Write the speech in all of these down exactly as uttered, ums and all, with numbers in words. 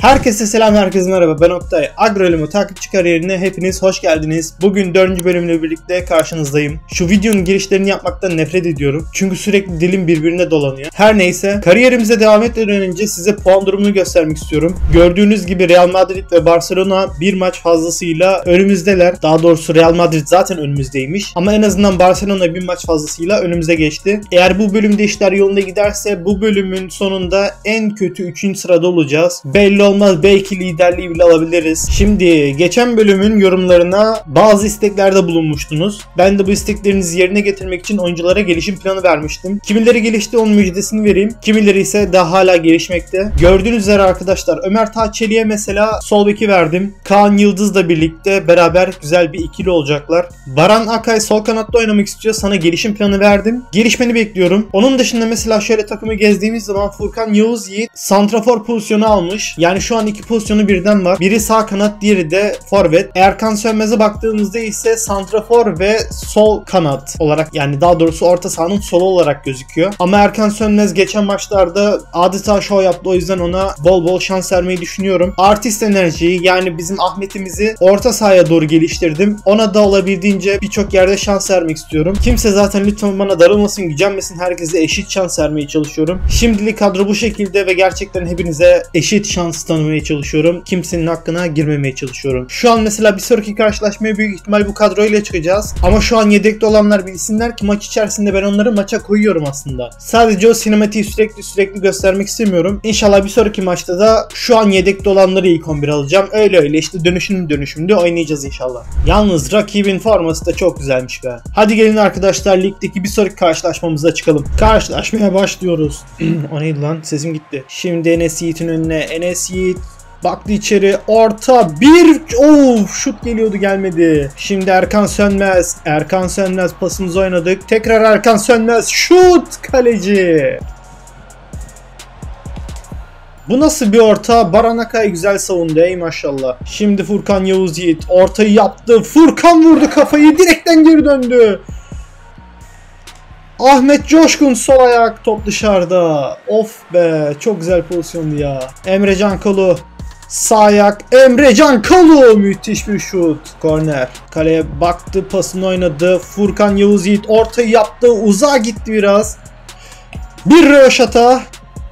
Herkese selam, herkese merhaba. Ben Oktay. Agroelimo takipçi kariyerine hepiniz hoş geldiniz. Bugün dördüncü bölümle birlikte karşınızdayım. Şu videonun girişlerini yapmaktan nefret ediyorum. Çünkü sürekli dilim birbirine dolanıyor. Her neyse, kariyerimize devam etmeden önce size puan durumunu göstermek istiyorum. Gördüğünüz gibi Real Madrid ve Barcelona bir maç fazlasıyla önümüzdeler. Daha doğrusu Real Madrid zaten önümüzdeymiş. Ama en azından Barcelona bir maç fazlasıyla önümüze geçti. Eğer bu bölümde işler yolunda giderse bu bölümün sonunda en kötü üçüncü sırada olacağız. Belli olmaz, belki liderliği bile alabiliriz. Şimdi geçen bölümün yorumlarına bazı isteklerde bulunmuştunuz. Ben de bu isteklerinizi yerine getirmek için oyunculara gelişim planı vermiştim. Kimileri gelişti, onun müjdesini vereyim. Kimileri ise daha hala gelişmekte. Gördüğünüz üzere arkadaşlar, Ömer Taçeli'ye mesela sol beki verdim. Kaan Yıldız'la birlikte beraber güzel bir ikili olacaklar. Baran Akay sol kanatta oynamak istiyor. Sana gelişim planı verdim. Gelişmeni bekliyorum. Onun dışında mesela şöyle takımı gezdiğimiz zaman Furkan Yavuz Yiğit santrafor pozisyonu almış. Yani şu an iki pozisyonu birden var. Biri sağ kanat, diğeri de forvet. Erkan Sönmez'e baktığımızda ise santrafor ve sol kanat olarak, yani daha doğrusu orta sahanın solu olarak gözüküyor. Ama Erkan Sönmez geçen maçlarda adeta şov yaptı. O yüzden ona bol bol şans vermeyi düşünüyorum. Artist enerjiyi, yani bizim Ahmet'imizi orta sahaya doğru geliştirdim. Ona da olabildiğince birçok yerde şans vermek istiyorum. Kimse zaten lütfen bana darılmasın, gücenmesin. Herkese eşit şans vermeye çalışıyorum. Şimdilik kadro bu şekilde ve gerçekten hepinize eşit şans tanımaya çalışıyorum. Kimsenin hakkına girmemeye çalışıyorum. Şu an mesela bir sonraki karşılaşmaya büyük ihtimal bu kadroyla çıkacağız. Ama şu an yedekte olanlar bilsinler ki maç içerisinde ben onları maça koyuyorum aslında. Sadece o sinematiği sürekli sürekli göstermek istemiyorum. İnşallah bir sonraki maçta da şu an yedekte olanları ilk on bir alacağım. Öyle öyle işte dönüşüm dönüşümde oynayacağız inşallah. Yalnız rakibin forması da çok güzelmiş be. Hadi gelin arkadaşlar, ligdeki bir sonraki karşılaşmamıza çıkalım. Karşılaşmaya başlıyoruz. O neydi lan? Sesim gitti. Şimdi Enes Yiğit'in önüne. Enes Yiğit baktı içeri, orta bir, of şut geliyordu, gelmedi. Şimdi Erkan Sönmez. Erkan Sönmez pasımızı oynadık. Tekrar Erkan Sönmez, şut, kaleci. Bu nasıl bir orta? Baran Akay güzel savundu, ey maşallah. Şimdi Furkan Yavuz Yiğit ortayı yaptı. Furkan vurdu kafayı, direkten geri döndü. Ahmet Coşkun sol ayak, top dışarıda. Of be, çok güzel pozisyondu ya. Emrecan Kolu sağ ayak. Emrecan Kolu müthiş bir şut. Korner. Kaleye baktı, pasını oynadı. Furkan Yavuz Yiğit ortayı yaptı. Uzağa gitti biraz. Bir röveşata.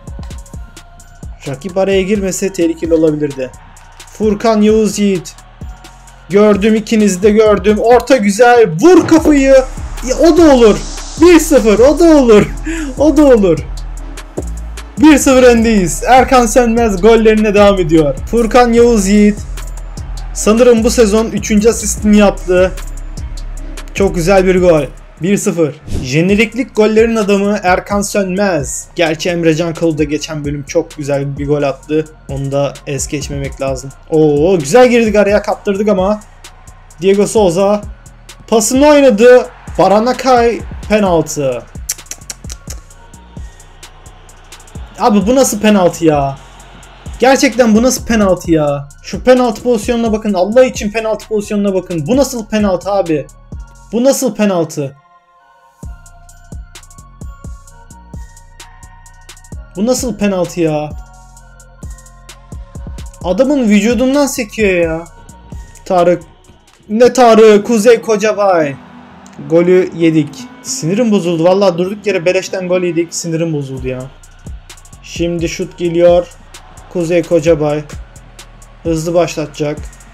Rakip araya girmese tehlikeli olabilirdi. Furkan Yavuz Yiğit. Gördüm, ikinizi de gördüm. Orta güzel. Vur kafayı. Ya, o da olur. bir sıfır, o da olur. O da olur. bir sıfır öndeyiz. Erkan Sönmez gollerine devam ediyor. Furkan Yavuz Yiğit sanırım bu sezon üçüncü asistini yaptı. Çok güzel bir gol. bir sıfır. Jeneriklik gollerin adamı Erkan Sönmez. Gerçi Emrecan Kolu da geçen bölüm çok güzel bir gol attı. Onu da es geçmemek lazım. Oo, güzel girdik araya, kaptırdık ama. Diego Souza pasını oynadı. Baran Akay penaltı. Abi bu nasıl penaltı ya? Gerçekten bu nasıl penaltı ya? Şu penaltı pozisyonuna bakın. Allah için penaltı pozisyonuna bakın. Bu nasıl penaltı abi? Bu nasıl penaltı? Bu nasıl penaltı ya? Adamın vücudundan sekiyor ya. Tarık. Ne Tarık? Kuzey Kocabay. Golü yedik. Sinirim bozuldu. Vallahi durduk yere beleşten gol yedik. Sinirim bozuldu ya. Şimdi şut geliyor. Kuzey Kocabay hızlı başlatacak.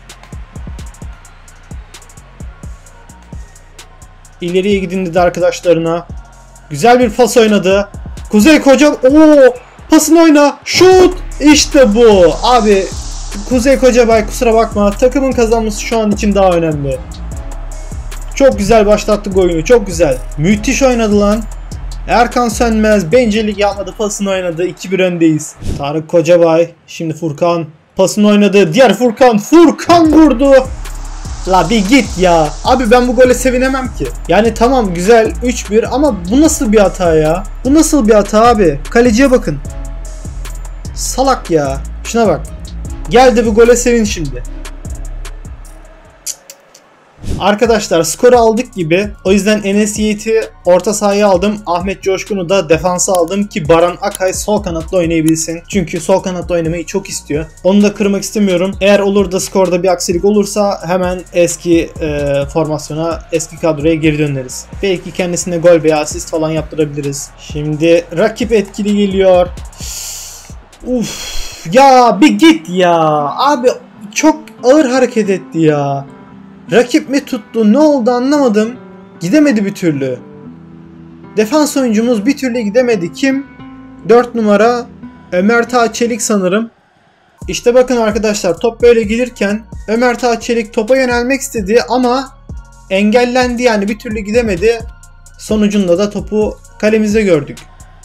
İleriye gidin dedi arkadaşlarına. Güzel bir pas oynadı. Kuzey Kocabay. Oo! Pasını oyna. Şut. İşte bu. Abi Kuzey Kocabay kusura bakma. Takımın kazanması şu an için daha önemli. Çok güzel başlattık oyunu. Çok güzel. Müthiş oynadı lan. Erkan Sönmez bencillik yapmadı. Pasını oynadı. iki bir öndeyiz. Tarık Kocabay. Şimdi Furkan. Pasını oynadı. Diğer Furkan. Furkan vurdu. La bir git ya. Abi ben bu gole sevinemem ki. Yani tamam güzel üç bir ama bu nasıl bir hata ya? Bu nasıl bir hata abi? Kaleciye bakın. Salak ya. Şuna bak. Gel de bu gole sevin şimdi. Arkadaşlar skoru aldık gibi. O yüzden Enes Yiğit'i orta sahaya aldım. Ahmet Coşkun'u da defansa aldım ki Baran Akay sol kanatta oynayabilsin. Çünkü sol kanatta oynamayı çok istiyor. Onu da kırmak istemiyorum. Eğer olur da skorda bir aksilik olursa hemen eski e, formasyona, eski kadroya geri döneriz. Belki kendisine gol veya asist falan yaptırabiliriz. Şimdi rakip etkili geliyor. Uf ya bir git ya. Abi çok ağır hareket etti ya. Rakip mi tuttu? Ne oldu anlamadım. Gidemedi bir türlü. Defans oyuncumuz bir türlü gidemedi. Kim? dört numara Ömer Taha Çelik sanırım. İşte bakın arkadaşlar, top böyle gelirken Ömer Taha Çelik topa yönelmek istedi ama engellendi, yani bir türlü gidemedi. Sonucunda da topu kalemizde gördük.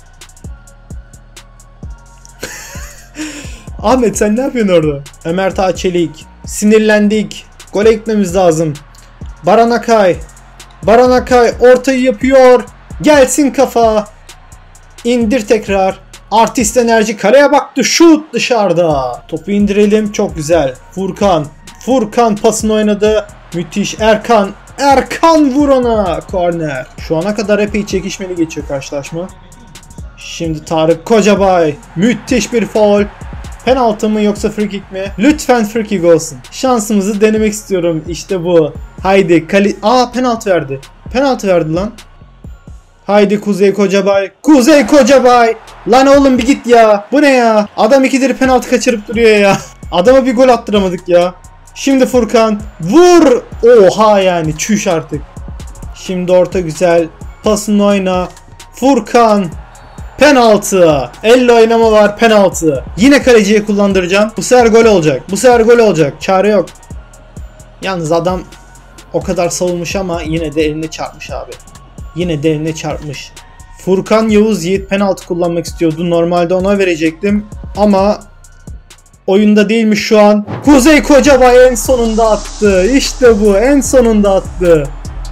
Ahmet sen ne yapıyorsun orada? Ömer Taha Çelik. Sinirlendik. Gole gitmemiz lazım. Baran Akay. Baran Akay ortayı yapıyor. Gelsin kafa. İndir tekrar. Artist enerji kaleye baktı. Şut dışarıda. Topu indirelim. Çok güzel. Furkan. Furkan pasını oynadı. Müthiş. Erkan. Erkan vur ona. Korner. Şu ana kadar epey çekişmeli geçiyor karşılaşma. Şimdi Tarık Kocabay. Müthiş bir faul. Penaltı mı yoksa free kick mi? Lütfen free kick olsun. Şansımızı denemek istiyorum. İşte bu. Haydi kale... Aa penaltı verdi. Penaltı verdi lan. Haydi Kuzey Kocabay. Kuzey Kocabay. Lan oğlum bir git ya. Bu ne ya? Adam ikidir penaltı kaçırıp duruyor ya. Adama bir gol attıramadık ya. Şimdi Furkan. Vur. Oha yani. Çüş artık. Şimdi orta güzel. Pasını oyna. Furkan. Penaltı. Elle oynama var, penaltı. Yine kaleciye kullandıracağım. Bu sefer gol olacak. Bu sefer gol olacak. Çare yok. Yalnız adam o kadar savunmuş ama yine de eline çarpmış abi. Yine de eline çarpmış. Furkan Yavuz Yiğit penaltı kullanmak istiyordu. Normalde ona verecektim. Ama oyunda değilmiş şu an. Kuzey Kocabay en sonunda attı. İşte bu. En sonunda attı.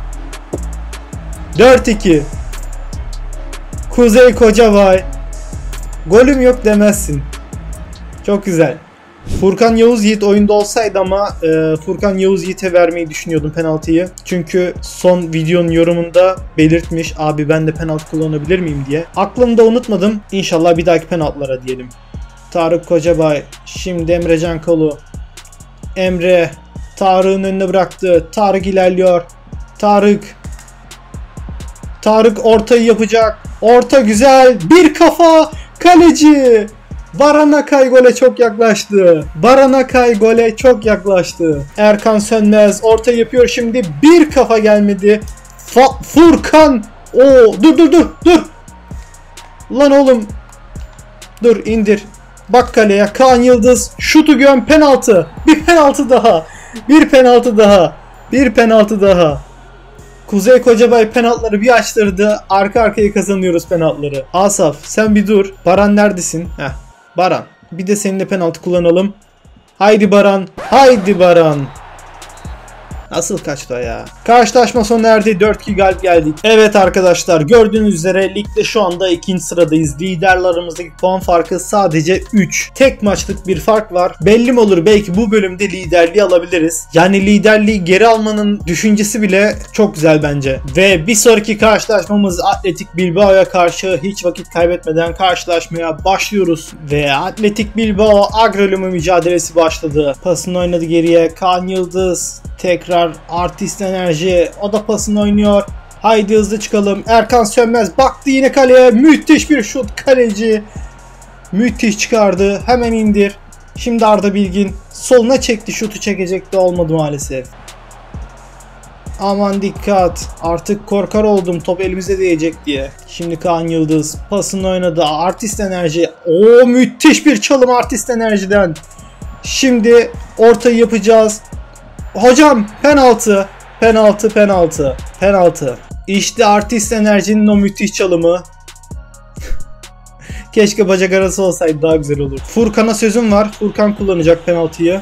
dört iki. Kuzey Kocabay. Golüm yok demezsin. Çok güzel. Furkan Yavuz Yiğit oyunda olsaydı ama e, Furkan Yavuz Yiğit'e vermeyi düşünüyordum penaltıyı. Çünkü son videonun yorumunda belirtmiş, abi ben de penaltı kullanabilir miyim diye. Aklımda unutmadım. İnşallah bir dahaki penaltılara diyelim. Tarık Kocabay. Şimdi Emre Cankolu. Emre. Tarık'ın önüne bıraktı. Tarık ilerliyor. Tarık. Tarık ortayı yapacak. Orta güzel. Bir kafa. Kaleci. Baran Akay gole çok yaklaştı. Baran Akay gole çok yaklaştı. Erkan Sönmez orta yapıyor şimdi. Bir kafa gelmedi. Fa Furkan. Oo, dur dur dur dur. Lan oğlum. Dur indir. Bak kaleye. Kaan Yıldız. Şutu göm, penaltı. Bir penaltı daha. Bir penaltı daha. Bir penaltı daha. Kuzey Kocabay penaltıları bir açtırdı. Arka arkaya kazanıyoruz penaltıları. Asaf sen bir dur. Baran neredesin? Heh. Baran. Bir de seninle penaltı kullanalım. Haydi Baran. Haydi Baran. Nasıl kaçtı o ya? Karşılaşma sona erdi. dört iki galip geldik. Evet arkadaşlar, gördüğünüz üzere ligde şu anda ikinci sıradayız. Liderlerimizdeki puan farkı sadece üç. Tek maçlık bir fark var. Belli mi olur, belki bu bölümde liderliği alabiliriz. Yani liderliği geri almanın düşüncesi bile çok güzel bence. Ve bir sonraki karşılaşmamız Atletik Bilbao'ya karşı hiç vakit kaybetmeden karşılaşmaya başlıyoruz. Ve Atletik Bilbao Agrolimo mücadelesi başladı. Pasını oynadı geriye. Kaan Yıldız. Tekrar Artist Enerji. O da pasını oynuyor. Haydi hızlı çıkalım. Erkan Sönmez baktı yine kaleye. Müthiş bir şut, kaleci. Müthiş çıkardı. Hemen indir. Şimdi Arda Bilgin soluna çekti. Şutu çekecekti, olmadı maalesef. Aman dikkat. Artık korkar oldum top elimize değecek diye. Şimdi Kaan Yıldız pasını oynadı. Artist Enerji. Oo, müthiş bir çalım Artist Enerji'den. Şimdi ortayı yapacağız. Hocam penaltı. Penaltı penaltı. Penaltı. İşte Artist Enerji'nin o müthiş çalımı. Keşke bacak arası olsaydı daha güzel olur. Furkan'a sözüm var. Furkan kullanacak penaltıyı.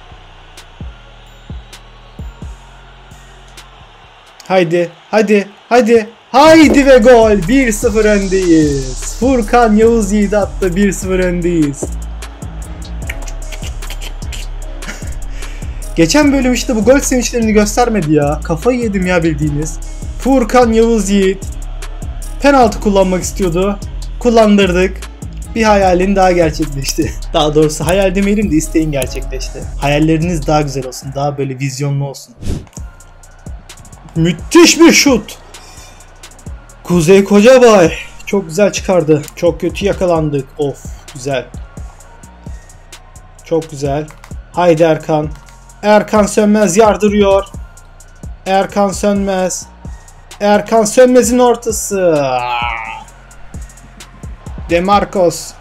Haydi. Hadi. Hadi. Haydi ve gol. bir sıfır öndeyiz. Furkan Yavuz Yiğit attı. bir sıfır öndeyiz. Geçen bölüm işte bu gol sevinçlerini göstermedi ya. Kafayı yedim ya bildiğiniz. Furkan Yavuz Yiğit penaltı kullanmak istiyordu. Kullandırdık. Bir hayalin daha gerçekleşti. Daha doğrusu hayal demeyelim de isteğin gerçekleşti. Hayalleriniz daha güzel olsun. Daha böyle vizyonlu olsun. Müthiş bir şut. Kuzey Kocabay. Çok güzel çıkardı. Çok kötü yakalandık. Of güzel. Çok güzel. Haydi Erkan. Erkan Sönmez yardırıyor. Erkan Sönmez. Erkan Sönmez'in ortası. Demarcos.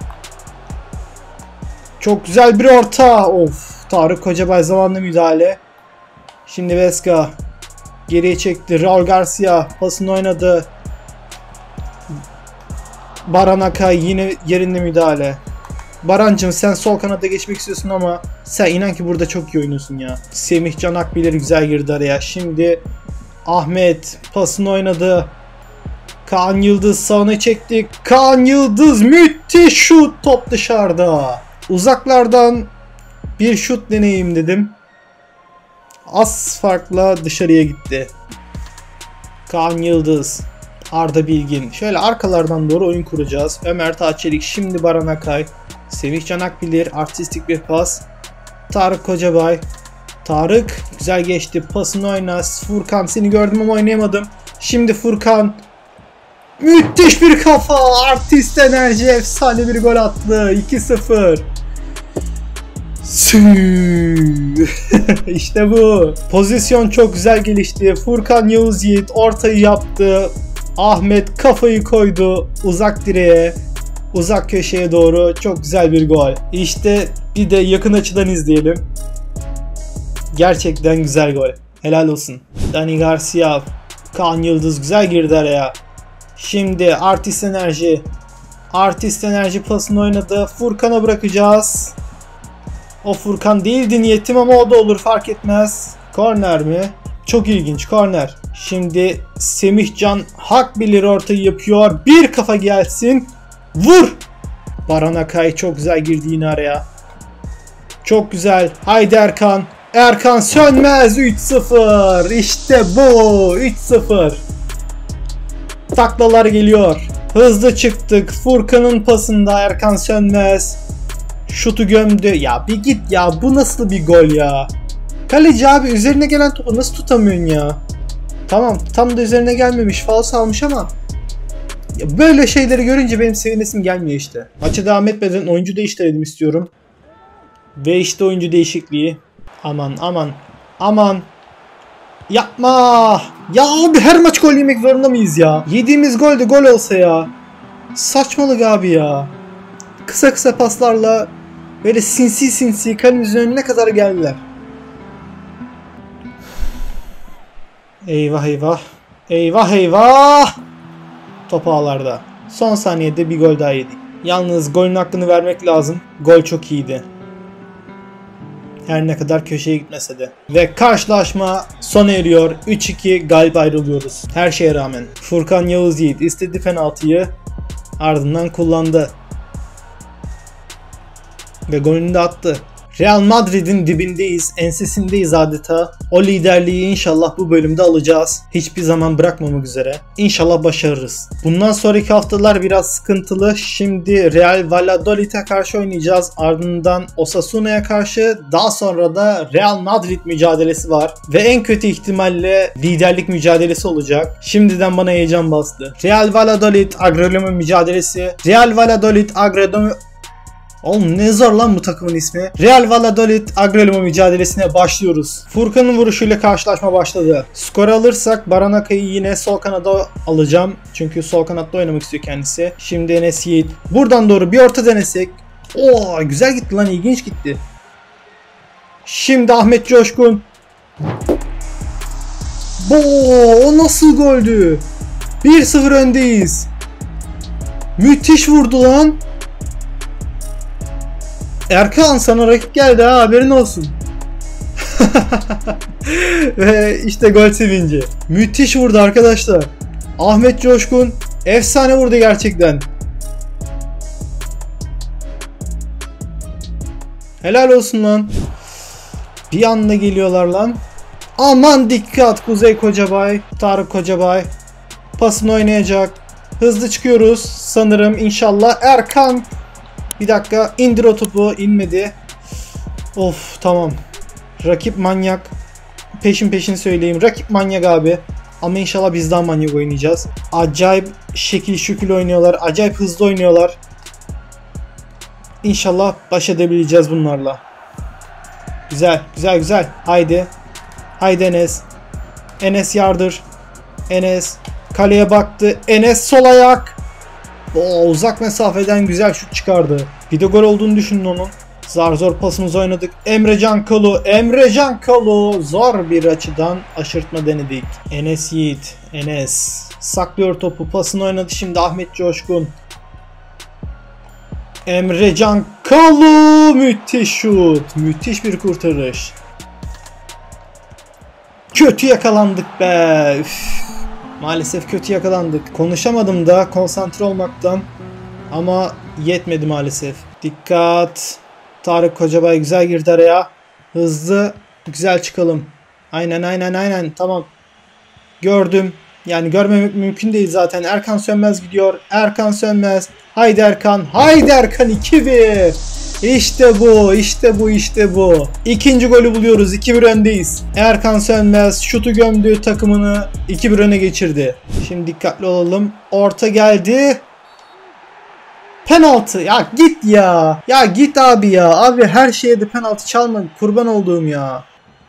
Çok güzel bir orta. Of. Tarık Kocabay zamanlı müdahale. Şimdi Vesca. Geriye çekti. Raul Garcia pasını oynadı. Baran Akay yine yerinde müdahale. Barancım sen sol kanada geçmek istiyorsun ama sen inan ki burada çok iyi oynuyorsun ya. Semih Can Akbilir güzel girdi araya. Şimdi Ahmet pasını oynadı. Kaan Yıldız sağına çekti. Kaan Yıldız müthiş şut, top dışarıda. Uzaklardan bir şut deneyeyim dedim. Az farkla dışarıya gitti. Kaan Yıldız. Arda Bilgin. Şöyle arkalardan doğru oyun kuracağız. Ömer Taçelik. Şimdi Baran Akay. Semih Can Akbilir. Artistik bir pas. Tarık Kocabay. Tarık. Güzel geçti. Pasını oyna. Furkan seni gördüm ama oynayamadım. Şimdi Furkan. Müthiş bir kafa. Artist enerji. Efsane bir gol attı. iki sıfır. İşte bu. Pozisyon çok güzel gelişti. Furkan Yavuz Yiğit ortayı yaptı. Ahmet kafayı koydu uzak direğe, uzak köşeye doğru. Çok güzel bir gol. İşte bir de yakın açıdan izleyelim. Gerçekten güzel gol. Helal olsun. Dani Garcia, Kaan Yıldız güzel girdi araya. Şimdi Artist Enerji. Artist Enerji pasını oynadı. Furkan'a bırakacağız. O Furkan değildi niyetim ama o da olur, fark etmez. Korner mi? Çok ilginç korner. Şimdi Semih Can Akbilir ortayı yapıyor. Bir kafa gelsin. Vur. Baran Akay çok güzel girdi yine araya. Çok güzel. Haydi Erkan. Erkan Sönmez üç sıfır. İşte bu. üç sıfır. Taklalar geliyor. Hızlı çıktık. Furkan'ın pasında Erkan Sönmez. Şutu gömdü. Ya bir git ya. Bu nasıl bir gol ya? Kaleci abi üzerine gelen topu nasıl tutamıyorsun ya? Tamam tam da üzerine gelmemiş, faul almış ama ya böyle şeyleri görünce benim sevinesim gelmiyor işte. Maça devam etmeden oyuncu değiştirelim istiyorum. Ve işte oyuncu değişikliği. Aman aman aman. Yapma. Ya abi her maç gol yemek zorunda mıyız ya? Yediğimiz gol de gol olsa ya. Saçmalık abi ya. Kısa kısa paslarla böyle sinsi sinsi kalemizin önüne kadar geldiler. Eyvah eyvah. Eyvah eyvah. Top ağlarda. Son saniyede bir gol daha yedik. Yalnız golün hakkını vermek lazım. Gol çok iyiydi. Her ne kadar köşeye gitmese de. Ve karşılaşma sona eriyor. üç iki galip ayrılıyoruz. Her şeye rağmen. Furkan Yavuz Yiğit istedi penaltıyı. Ardından kullandı. Ve golünü de attı. Real Madrid'in dibindeyiz, ensesindeyiz adeta. O liderliği inşallah bu bölümde alacağız. Hiçbir zaman bırakmamak üzere. İnşallah başarırız. Bundan sonraki haftalar biraz sıkıntılı. Şimdi Real Valladolid'e karşı oynayacağız. Ardından Osasuna'ya karşı. Daha sonra da Real Madrid mücadelesi var. Ve en kötü ihtimalle liderlik mücadelesi olacak. Şimdiden bana heyecan bastı. Real Valladolid Agrolema mücadelesi. Real Valladolid Agrolema... Oğlum ne zor lan bu takımın ismi. Real Valladolid Agrolema mücadelesine başlıyoruz. Furkan'ın vuruşuyla karşılaşma başladı. Skor alırsak Baran Akay'ı yine sol kanada alacağım. Çünkü sol kanatta oynamak istiyor kendisi. Şimdi Enes Yiğit. Buradan doğru bir orta denesek. Oo güzel gitti lan, ilginç gitti. Şimdi Ahmet Coşkun. Oo o nasıl goldü? bir sıfır öndeyiz. Müthiş vurdu lan. Erkan sana rakip geldi ha, haberin olsun. Ve işte gol sevinci. Müthiş vurdu arkadaşlar. Ahmet Coşkun efsane vurdu gerçekten. Helal olsun lan. Bir anda geliyorlar lan. Aman dikkat Kuzey Kocabay. Tarık Kocabay. Pasını oynayacak. Hızlı çıkıyoruz sanırım inşallah. Erkan. Bir dakika indir o topu. İnmedi. Of tamam. Rakip manyak. Peşin peşin söyleyeyim. Rakip manyak abi. Ama inşallah biz daha manyak oynayacağız. Acayip şekil şükül oynuyorlar. Acayip hızlı oynuyorlar. İnşallah baş edebileceğiz bunlarla. Güzel güzel güzel. Haydi. Haydi Enes. Enes yardır. Enes. Kaleye baktı. Enes sol ayak. Oo, uzak mesafeden güzel şut çıkardı. Bir de gol olduğunu düşünün onun. Zar zor pasımızı oynadık. Emrecan Kalu. Emrecan Kalu. Zor bir açıdan aşırtma denedik. Enes Yiğit. Enes. Saklıyor topu. Pasını oynadı şimdi Ahmet Coşkun. Emrecan Kalu. Müthiş şut. Müthiş bir kurtarış. Kötü yakalandık be. Üf. Maalesef kötü yakalandık. Konuşamadım da konsantre olmaktan. Ama yetmedi maalesef. Dikkat. Tarık Kocabay güzel girdi araya. Hızlı. Güzel çıkalım. Aynen aynen aynen. Tamam. Gördüm. Yani görmemek mümkün değil zaten. Erkan Sönmez gidiyor. Erkan Sönmez. Haydi Erkan. Haydi Erkan iki bir. İşte bu. İşte bu. İşte bu. İkinci golü buluyoruz. iki bir öndeyiz. Erkan Sönmez şutu gömdü. Takımını iki bir öne geçirdi. Şimdi dikkatli olalım. Orta geldi. Penaltı. Ya git ya. Ya git abi ya. Abi her şeye de penaltı çalma. Kurban olduğum ya.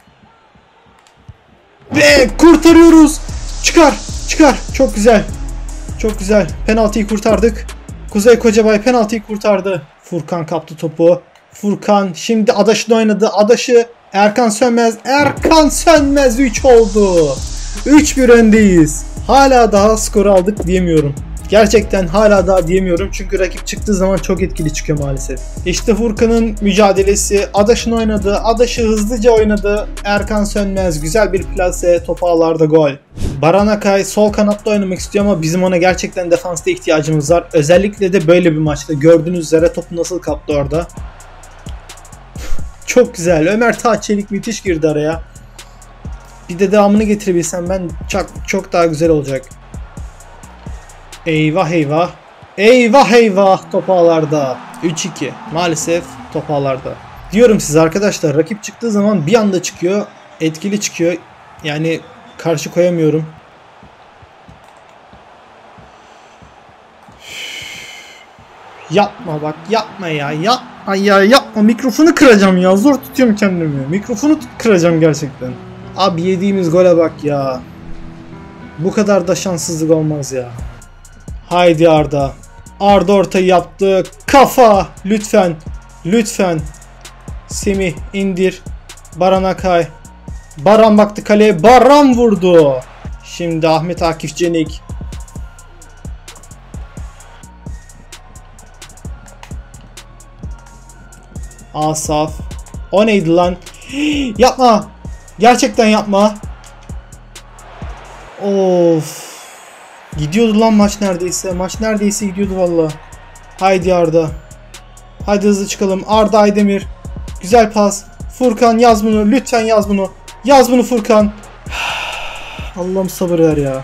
Ve kurtarıyoruz. Çıkar. Çıkar. Çok güzel. Çok güzel. Penaltıyı kurtardık. Kuzey Kocabay penaltıyı kurtardı. Furkan kaptı topu. Furkan şimdi Adaş'ın oynadı. Adaş'ı Erkan Sönmez. Erkan Sönmez üç oldu. üç bir öndeyiz. Hala daha skor aldık diyemiyorum. Gerçekten hala daha diyemiyorum. Çünkü rakip çıktığı zaman çok etkili çıkıyor maalesef. İşte Furkan'ın mücadelesi. Adaş'ın oynadı. Adaş'ı hızlıca oynadı. Erkan Sönmez güzel bir plase. Top ağlarda gol. Baran Akay sol kanatta oynamak istiyor ama bizim ona gerçekten defansta ihtiyacımız var. Özellikle de böyle bir maçta. Gördüğünüz üzere topu nasıl kaptı orada. Çok güzel. Ömer Taçelik müthiş girdi araya. Bir de devamını getirebilsem ben çok, çok daha güzel olacak. Eyvah eyvah. Eyvah eyvah top ağlarda. üç iki. Maalesef top ağlarda. Diyorum size arkadaşlar rakip çıktığı zaman bir anda çıkıyor. Etkili çıkıyor. Yani karşı koyamıyorum. Yapma bak yapma ya. Yapma ya yapma. Mikrofonu kıracağım ya. Zor tutuyorum kendimi. Mikrofonu kıracağım gerçekten. Abi yediğimiz gole bak ya. Bu kadar da şanssızlık olmaz ya. Haydi Arda. Arda ortayı yaptı. Kafa. Lütfen. Lütfen. Semih indir. Baran Akay. Baran baktı kaleye. Baran vurdu. Şimdi Ahmet Akif Cenik. Asaf. O neydi lan? Yapma. Gerçekten yapma. Of. Gidiyordu lan maç neredeyse. Maç neredeyse gidiyordu valla. Haydi Arda. Haydi hızlı çıkalım. Arda Aydemir. Güzel pas. Furkan yaz bunu. Lütfen yaz bunu. Yaz bunu Furkan. Allah'ım sabır ver ya.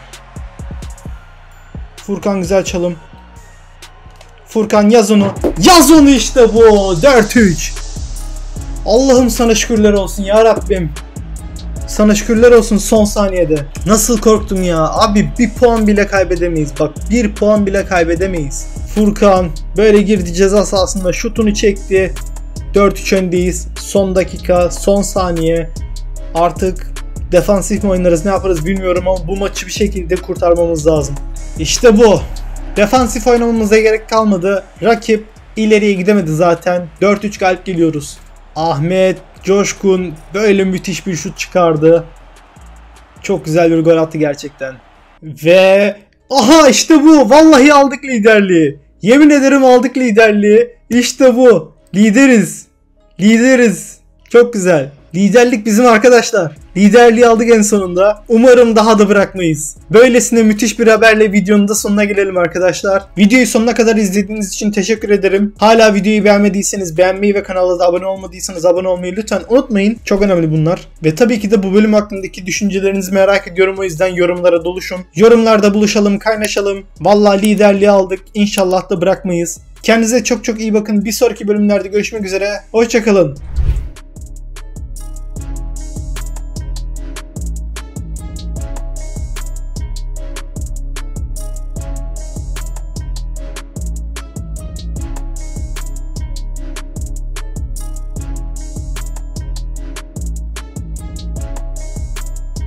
Furkan güzel çalım. Furkan yaz onu. Yaz onu işte bu. dört üç. Allah'ım sana şükürler olsun ya Rabbim. Sana şükürler olsun son saniyede. Nasıl korktum ya. Abi bir puan bile kaybedemeyiz. Bak bir puan bile kaybedemeyiz. Furkan böyle girdi ceza sahasında şutunu çekti. dört üç öndeyiz. Son dakika, son saniye. Artık defansif mi oynarız ne yaparız bilmiyorum ama bu maçı bir şekilde kurtarmamız lazım. İşte bu. Defansif oynamamıza gerek kalmadı. Rakip ileriye gidemedi zaten. dört üç galip geliyoruz. Ahmet Coşkun böyle müthiş bir şut çıkardı. Çok güzel bir gol attı gerçekten. Ve aha işte bu. Vallahi aldık liderliği. Yemin ederim aldık liderliği. İşte bu. Lideriz. Lideriz. Çok güzel. Liderlik bizim arkadaşlar. Liderliği aldık en sonunda. Umarım daha da bırakmayız. Böylesine müthiş bir haberle videonun da sonuna gelelim arkadaşlar. Videoyu sonuna kadar izlediğiniz için teşekkür ederim. Hala videoyu beğenmediyseniz beğenmeyi ve kanala da abone olmadıysanız abone olmayı lütfen unutmayın. Çok önemli bunlar. Ve tabii ki de bu bölüm hakkındaki düşüncelerinizi merak ediyorum. O yüzden yorumlara doluşun. Yorumlarda buluşalım, kaynaşalım. Vallahi liderliği aldık. İnşallah da bırakmayız. Kendinize çok çok iyi bakın. Bir sonraki bölümlerde görüşmek üzere. Hoşça kalın.